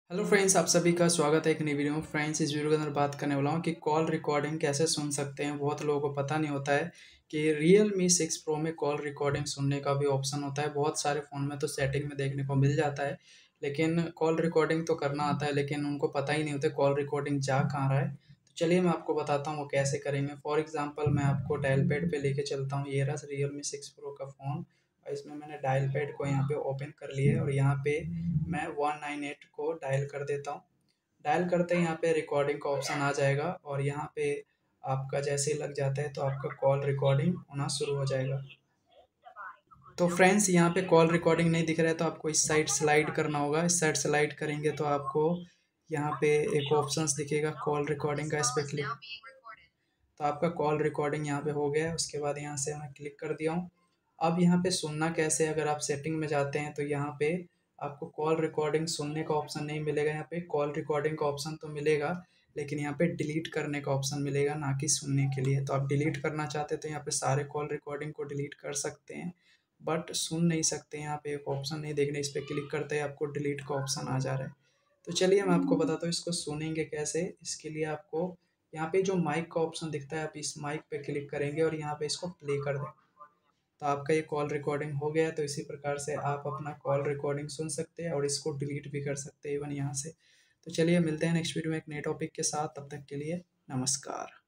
Hello friends, आप सभी का स्वागत है एक नई वीडियो में। फ्रेंड्स, इस वीडियो के अंदर बात करने वाला हूँ कि कॉल रिकॉर्डिंग कैसे सुन सकते हैं। बहुत लोगों को पता नहीं होता है कि Realme 6 Pro में कॉल रिकॉर्डिंग सुनने का भी ऑप्शन होता है। बहुत सारे फ़ोन में तो सेटिंग में देखने को मिल जाता है, लेकिन कॉल रिकॉर्डिंग तो करना आता है, लेकिन उनको पता ही नहीं होता कॉल रिकॉर्डिंग जा कहाँ रहा है। तो चलिए मैं आपको बताता हूँ वो कैसे करेंगे। फॉर एग्जाम्पल मैं आपको डायल पैड पर लेके चलता हूँ। ये रहा Realme 6 Pro का फ़ोन और इसमें मैंने डायल पैड को यहाँ पे ओपन कर लिया है और यहाँ पे मैं 198 को डायल कर देता हूँ। डायल करते ही यहाँ पे रिकॉर्डिंग का ऑप्शन आ जाएगा और यहाँ पे आपका जैसे ही लग जाता है तो आपका कॉल रिकॉर्डिंग होना शुरू हो जाएगा। तो फ्रेंड्स, यहाँ पे कॉल रिकॉर्डिंग नहीं दिख रहा है तो आपको इस साइड स्लाइड करना होगा। इस साइड स्लाइड करेंगे तो आपको यहाँ पे एक ऑप्शंस दिखेगा कॉल रिकॉर्डिंग का, इस पे क्लिक। तो आपका कॉल रिकॉर्डिंग यहाँ पे हो गया है। उसके बाद यहाँ से मैं क्लिक कर दिया हूँ। अब यहाँ पे सुनना कैसे, अगर आप सेटिंग में जाते हैं तो यहाँ पे आपको कॉल रिकॉर्डिंग सुनने का ऑप्शन नहीं मिलेगा। यहाँ पे कॉल रिकॉर्डिंग का ऑप्शन तो मिलेगा, लेकिन यहाँ पे डिलीट करने का ऑप्शन मिलेगा, ना कि सुनने के लिए। तो आप डिलीट करना चाहते हैं तो यहाँ पे सारे कॉल रिकॉर्डिंग को डिलीट कर सकते हैं, बट सुन नहीं सकते। यहाँ पे एक ऑप्शन नहीं देखने, इस पर क्लिक करते ही आपको डिलीट का ऑप्शन आ जा रहा है। तो चलिए मैं आपको बताता हूँ इसको सुनेंगे कैसे। इसके लिए आपको यहाँ पे जो माइक का ऑप्शन दिखता है, आप इस माइक पे क्लिक करेंगे और यहाँ पे इसको प्ले कर दें तो आपका ये कॉल रिकॉर्डिंग हो गया है। तो इसी प्रकार से आप अपना कॉल रिकॉर्डिंग सुन सकते हैं और इसको डिलीट भी कर सकते हैं इवन यहाँ से। तो चलिए मिलते हैं नेक्स्ट वीडियो में एक नए टॉपिक के साथ। तब तक के लिए नमस्कार।